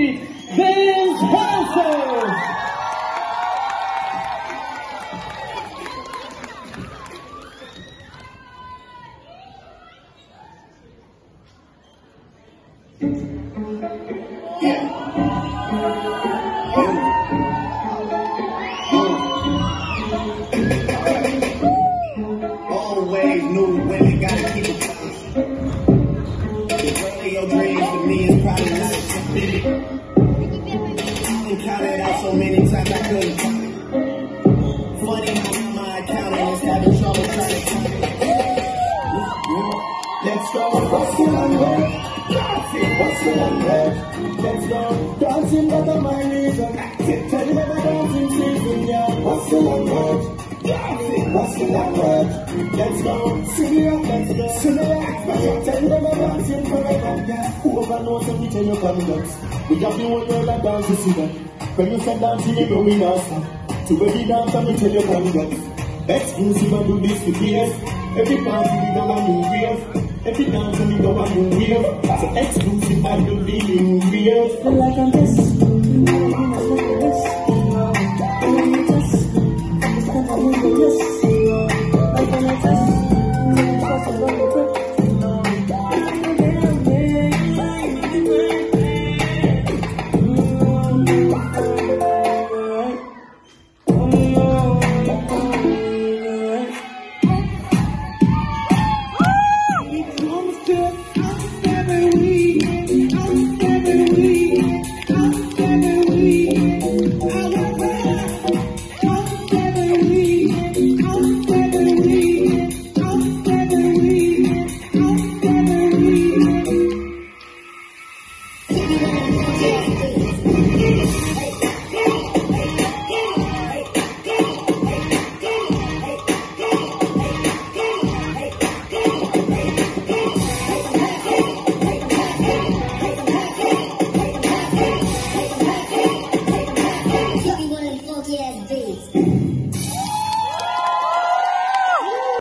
meet these dancers. Always knew women gotta keep it close. The girl of your dreams for me is probably not accepted. I counted out so many times I couldn't count it. Funny how my accountant is having trouble trying to count it. Let's go, hustle and work. Dancing, hustle and work. Let's go, dancing, that's my reason. Tell me about dancing season, yeah. Hustle and work. Dancing, hustle and work. Let's go, sing it up, let's go. Sing it up, tell them I'm dancing forever, yeah. Whoever knows when we tell you conducts. We have the whole world that dance to see that. When you start dancing, you know we not stop. To every dance, I'm tell you conducts. Exclusive and do this for years. Every party we go a new wave. Every dance we go a new wave. So exclusive and do really new wave. Like I'm this.